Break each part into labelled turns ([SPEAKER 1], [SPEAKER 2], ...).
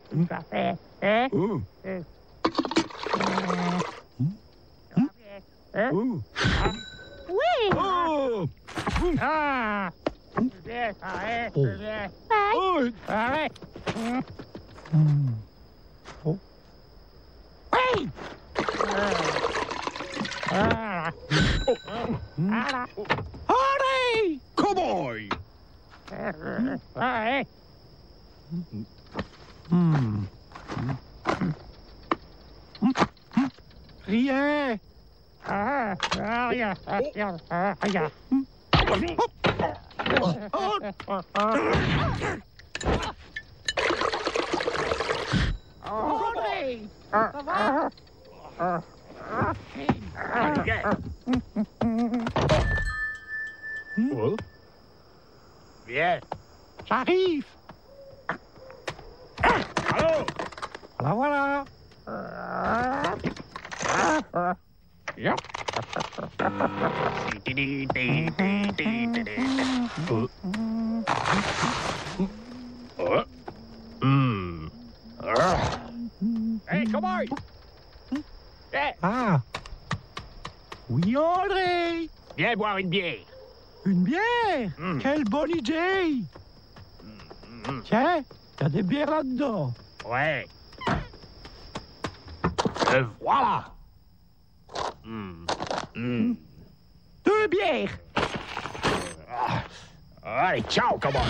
[SPEAKER 1] Oui.
[SPEAKER 2] André! Cowboy! Rien!
[SPEAKER 1] André! Ça va?
[SPEAKER 2] Bien.
[SPEAKER 1] J'arrive!
[SPEAKER 2] Allô?
[SPEAKER 1] Voilà, voilà!
[SPEAKER 2] Hey, cowboy! Hey,
[SPEAKER 1] Ah! Oui, André!
[SPEAKER 2] viens boire une bière.
[SPEAKER 1] Une bière! Quelle bonne idée! Tiens, t'as des bières là-dedans.
[SPEAKER 2] Ouais. Voilà.
[SPEAKER 1] Deux bières!
[SPEAKER 2] Allez, ciao, cowboy.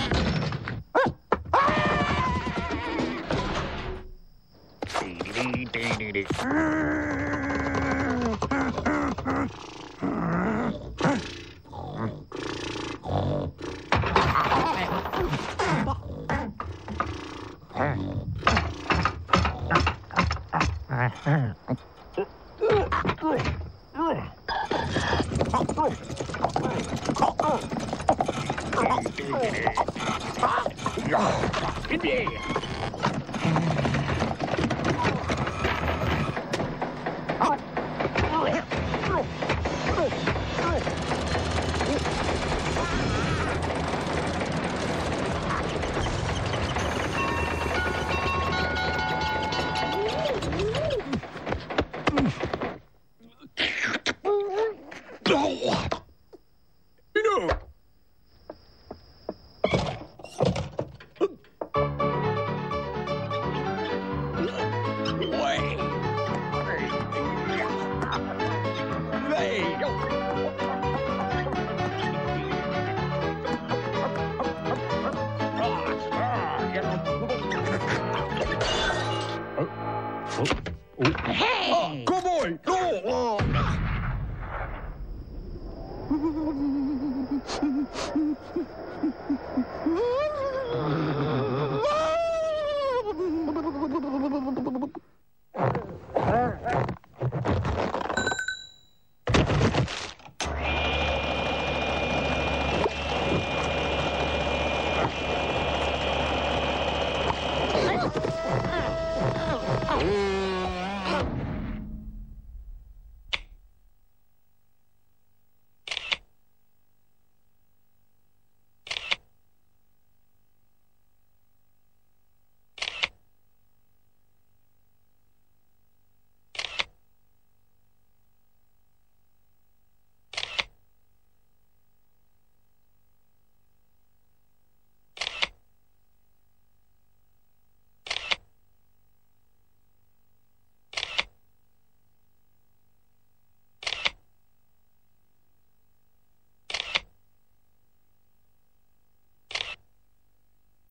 [SPEAKER 2] Une bière.
[SPEAKER 1] Hey!
[SPEAKER 2] Cowboy! Oh, oh.